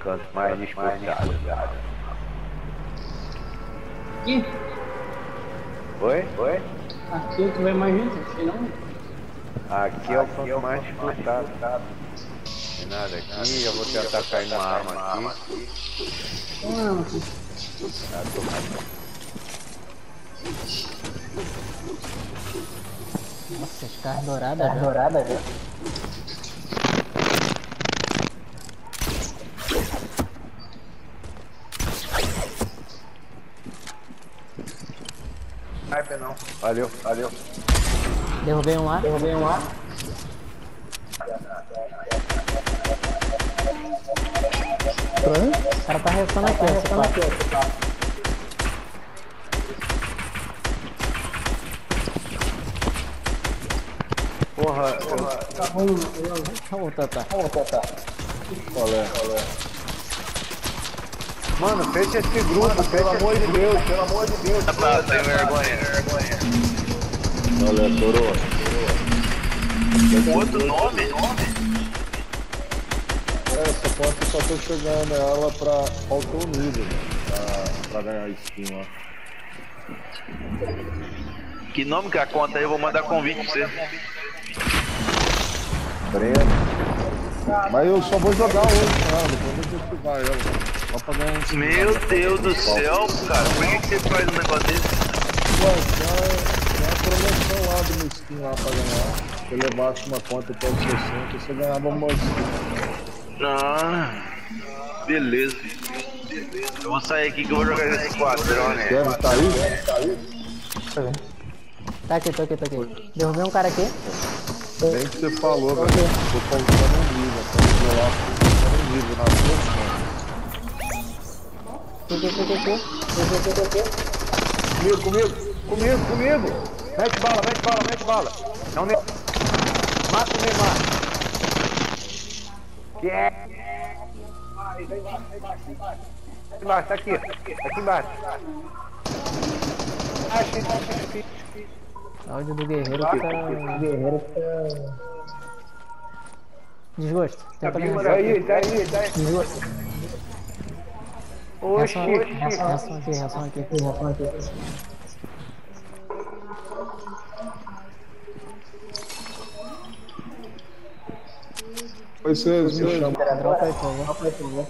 canto mais disputado. Aqui? Oi? Oi? Aqui é que vai mais gente, acho que não. Aqui é o canto mais disputado. Tem nada aqui, eu vou tentar cair numa arma aqui. Não, aqui. Tá, tô mais. Nossa, as carnes douradas já. Não. Valeu, valeu. Derrubei um lá. O cara tá restando aqui, ó. Porra, Tá bom, Vamos tentar. qual é? Mano, fecha esse grupo, pelo amor de Deus. Tá sem vergonha. Olha, Toro. Com outro nome? Essa porta só tô chegando ela pra faltou o nível, pra ganhar skin lá. Que nome que é a conta aí? Eu vou mandar convite pra você. Breno. Mas eu só vou jogar hoje com ela, depois eu vou ativar ela. Só pra ganhar skin. Meu Deus do céu, cara. Por que você faz um negócio desse? Ué, tem a promoção lá do meu skin lá pra ganhar. Se eu levasse uma conta até os 60, você ganhava uma skin. Ah, beleza. Eu vou sair aqui que eu vou jogar esse esquadrão, né? Deve tá aí? Tá aqui. Derrubei um cara aqui. Bem que você falou, velho. Tô faltando um nível. Tô lá faltando um nível na sua conta. Comigo. Mete bala. Não, mata o Neymar. Embaixo, tá aqui embaixo. Áudio do guerreiro tá... Desgosto. Tenta me Tá aí. Desgosto. Oxi. Reação aqui. Vocês me chamam. Dropa aí, por favor.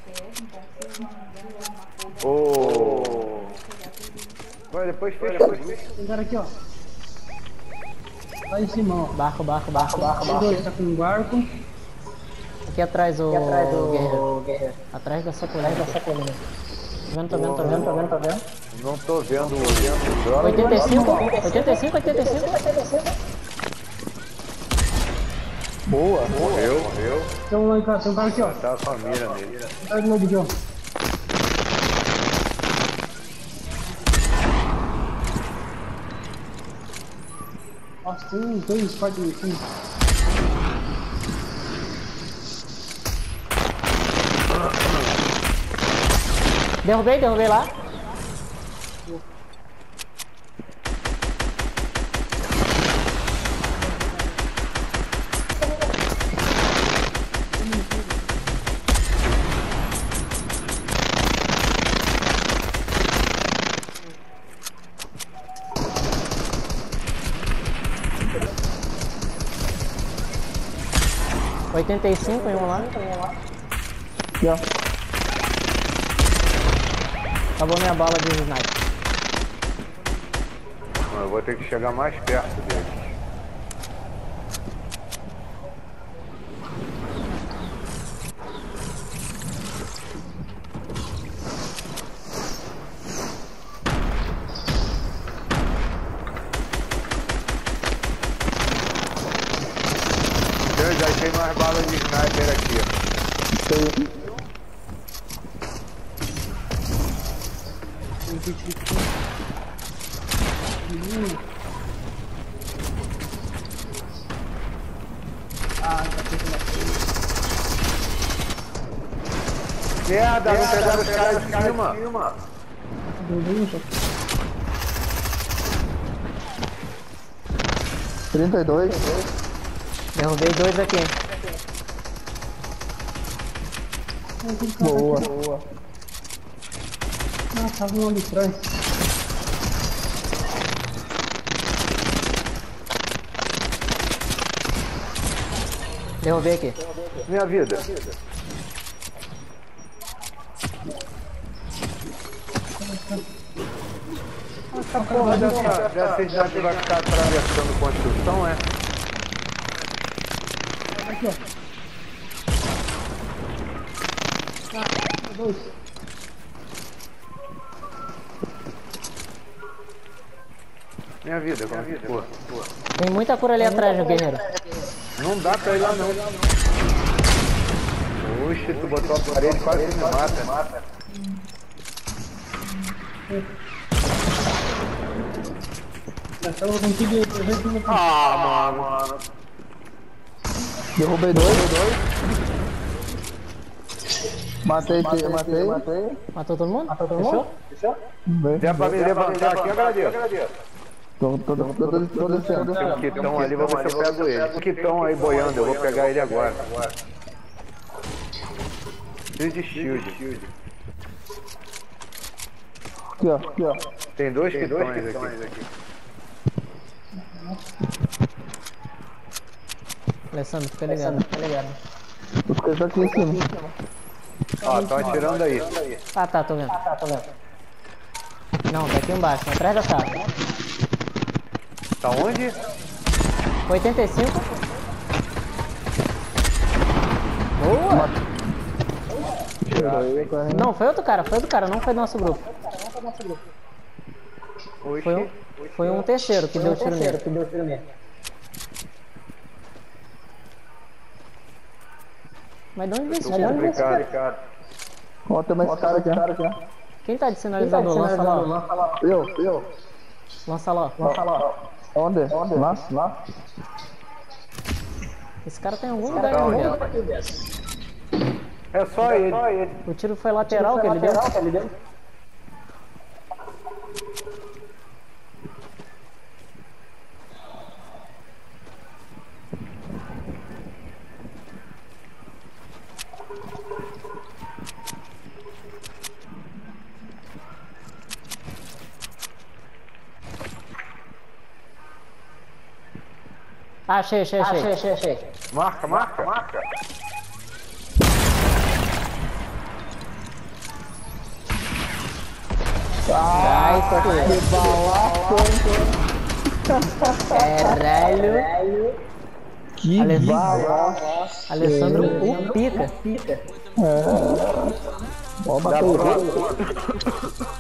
Vai, depois fecha. tem cara aqui, ó. Lá em cima, ó. Barco. Tem dois, tá com um barco. Aqui atrás o guerreiro. Atrás dessa colina. Tô vendo. Não tô vendo o droga. 85. Boa. Morreu. Tem um lá em casa, tem um cara aqui, ó. Tá com a mira nele. Tá de novo aqui, ó. Nossa, tem uns dois squad aqui. Derrubei lá. Ó. 85 em um lá. Aqui, ó. Acabou minha bala de sniper. Eu vou ter que chegar mais perto dele. Eu já achei mais balas de sniper aqui. Merda, não pegaram os caras de cima. Beleza. 32. Derrubei dois aqui. Boa. Boa. Ah, tava um ali atrás. Derrubei aqui. Minha vida. Essa porra dessa cidade vai ficar atravessando construção, é? Aqui, ó. Dois. Minha vida, como é que for? Tem muita cura ali atrás, guerreiro. Não dá pra ir lá não. Oxe, tu botou a parede quase me mata. Eu não consigo presente. Ah, mano. Derrubei dois. Matei. Matou todo mundo? Fechou? Se é pra me levantar aqui, agradeço. Tô descendo. Tem um quitão ali, vou ver se eu pego ele. Um quitão aí boiando, eu vou pegar ele agora. Preciso de shield. Aqui, ó. Tem dois quitões aqui. Alessandro, fica ligado. Os caras aqui em cima. Ó, estão atirando aí. Ah, tá, tô vendo. Não, tá aqui embaixo, atrás da casa. Tá onde? 85. Boa! Não, foi outro cara, não foi do nosso grupo. Oxi. Foi um terceiro que deu tiro nele. Mas de onde veio esse tiro? Complicado. Ó, tem mais cara aqui. Quem tá de sinalizador? Lança lá, ó. Eu. Lança lá, ó. Onde? Lá? Esse cara tá em algum lugar aqui dentro. É só ele. O tiro foi lateral que ele deu. Achei. Marca. Ai, caralho. Que bala. Alessandro, o pica. Ó, bateu.